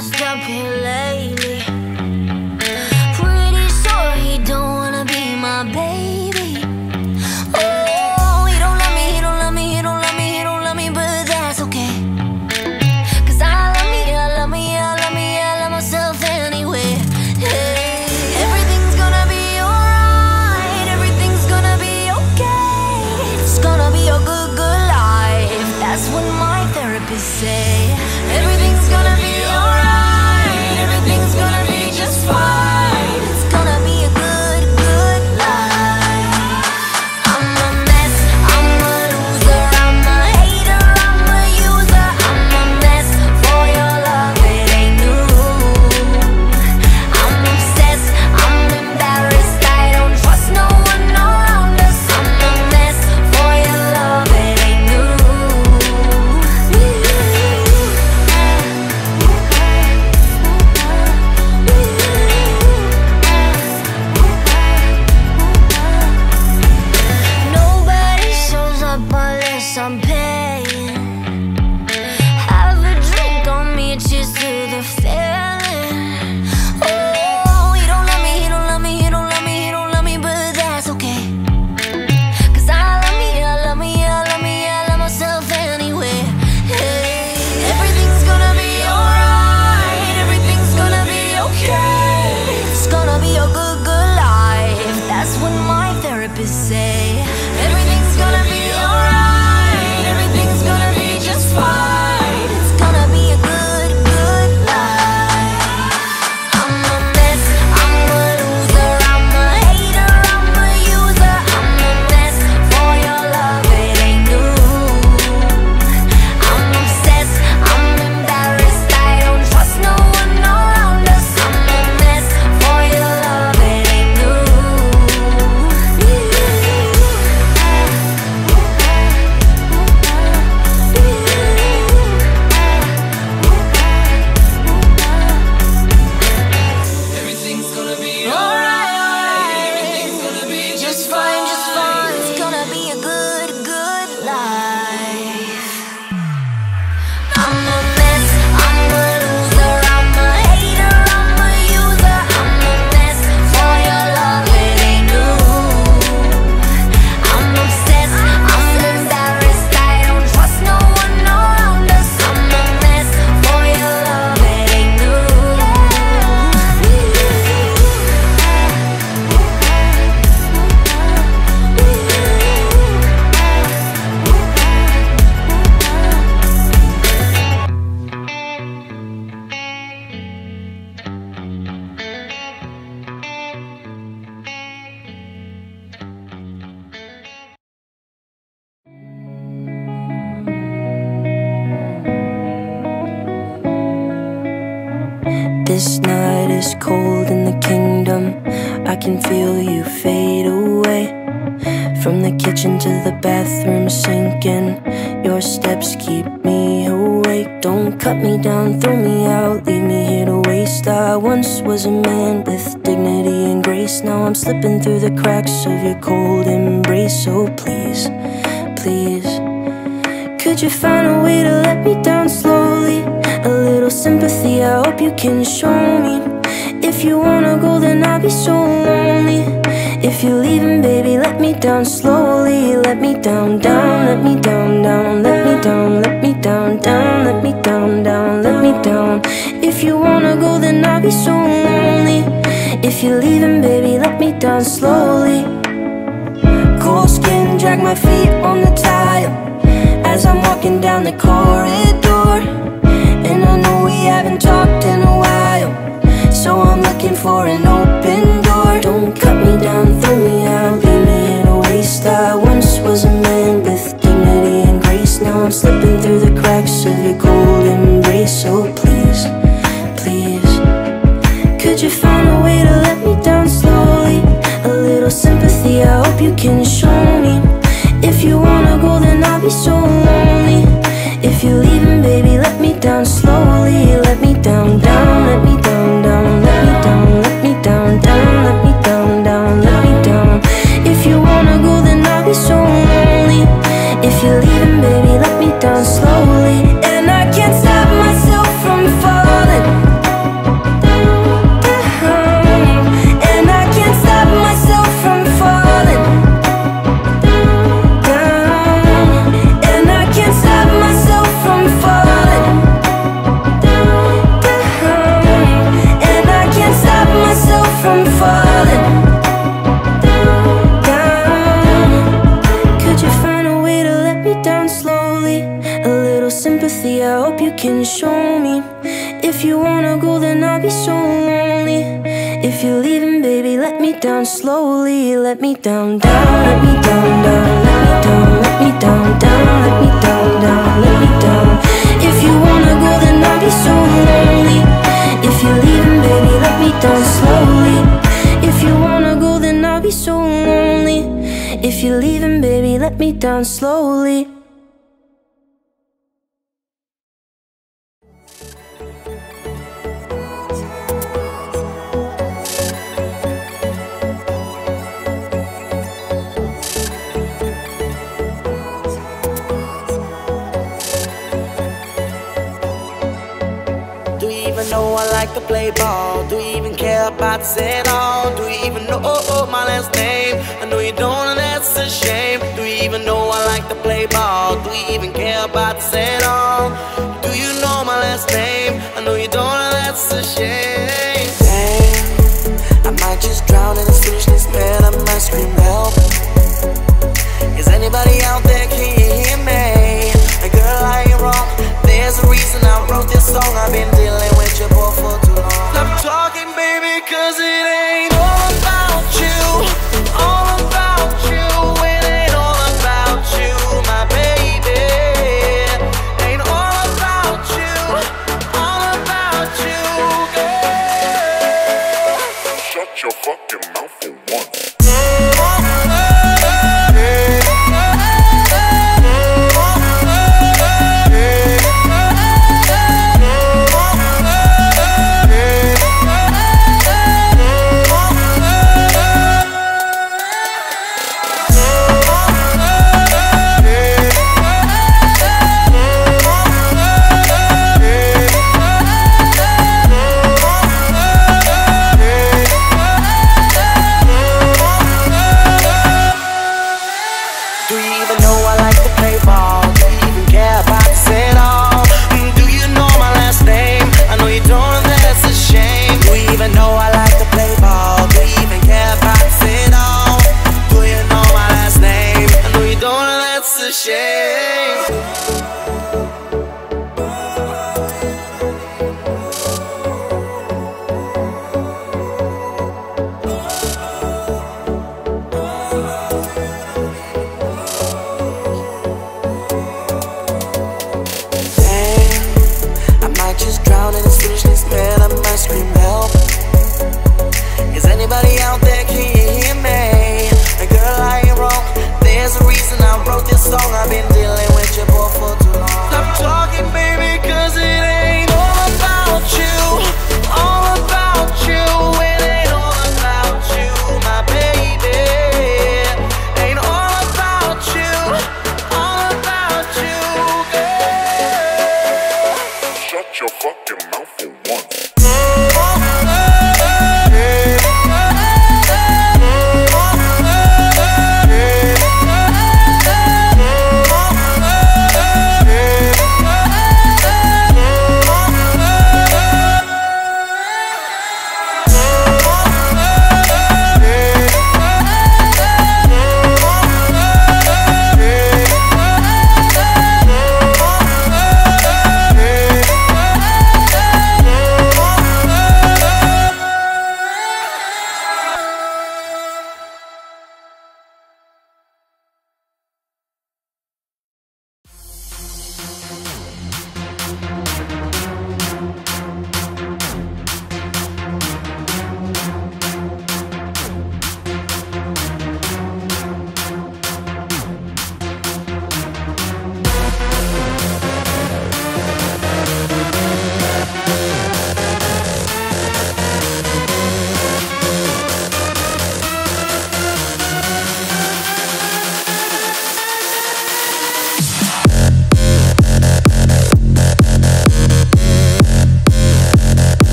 messed up here lately. Pretty sure he don't wanna be my baby. Oh, he don't love me, he don't love me, he don't love me, he don't love me, but that's okay. 'Cause I love me, I love me, I love me, I love myself anyway. Hey, everything's gonna be alright, everything's gonna be okay. It's gonna be a good, good life. That's what my therapist say. Everything's gonna be alright, everything's gonna be just fine. It's gonna be a good, good life. I'm a mess, I'm a loser, I'm a hater, I'm a user. I'm a mess for your love, it ain't new. I'm obsessed, I'm embarrassed, I don't trust no one around us. I'm a mess for your love, it ain't new. Nobody shows up unless I'm paying. Have a drink on me, cheers to the feeling. Oh, he don't love me, he don't love me, he don't love me, he don't love me, but that's okay. 'Cause I love me, I love me, I love me, I love myself anyway. Hey, everything's gonna be alright, everything's gonna be okay. It's gonna be a good, good life. That's what my therapist say. Everything's gonna be alright, everything's gonna be just fine. It's gonna be a good, good life. I'm a mess, I'm a loser, I'm a hater, I'm a user. I'm a mess for your love, it ain't new. I'm obsessed, I'm embarrassed, I don't trust no one around us. I'm a mess for your love, it ain't new. Everything's gonna be Alright, alright, everything's gonna be just fine, just fine. It's gonna be a good, good life. I'm a mess, I'm a loser, I'm a hater, I'm a user. I'm a mess for your love, it ain't new. I'm obsessed, I'm embarrassed, I don't trust no one around us. I'm a mess for your love, it ain't new. This night is cold in the kingdom. I can feel you fade away. From the kitchen to the bathroom sinking. Your steps keep me awake. Don't cut me down, throw me out, leave me here to waste. I once was a man with dignity and grace. Now I'm slipping through the cracks of your cold embrace. So please, please, could you find a way to let me down slowly? A little sympathy, I hope you can show me. If you wanna go, then I'll be so lonely. If you're leaving, baby, let me down slowly. Let me down, down, let me down, down, let me down, let me down, down, let me down, down, let me down. If you wanna go, then I'll be so lonely. If you're leaving, baby, let me down slowly. Cold skin, drag my feet on the tile as I'm walking down the corridor. And I know we haven't talked in a while, so I'm looking for an open door. Don't cut me down, throw me out, leave me in a waste. I once was a man with dignity and grace. Now I'm slipping through the cracks of your cold embrace. So please, please, could you find a way to let me down slowly? A little sympathy, I hope you can show me. If you wanna go, then I'll be so lonely. If you're leaving, baby, let me down slowly. Let me down, down, let me down, down, let me down, let me down, down, let me down, down, let me down. If you wanna go, then I'll be so lonely. If you're leaving, baby, let me down slowly. And I can't stop myself from falling. empathy, I hope you can show me. If you wanna go, then I'll be so lonely. If you're leaving, baby, let me down slowly. Let me down, down, let me down, down, let me down, let me down, down, let me down, down, let me down. If you wanna go, then I'll be so lonely. If you're leaving, baby, let me down slowly. If you wanna go, then I'll be so lonely. If you're leaving, baby, let me down slowly. Know I like to play ball. Do you even care about this at all? Do you even know my last name? I know you don't, and that's a shame. Do you even know I like to play ball? Do you even care about this at all? Do you know my last name? I know you don't, and that's a shame. Damn, I might just drown in this foolishness, man. I might scream help. Is anybody out there? Can you hear me? Girl, I ain't wrong. There's a reason I wrote this song. I've been dealing with your boy for too long. Stop talking, baby, cause it ain't all about you. All about you. It ain't all about you, my baby. Ain't all about you. All about you, girl. Shut your fucking mouth for once. Song I've been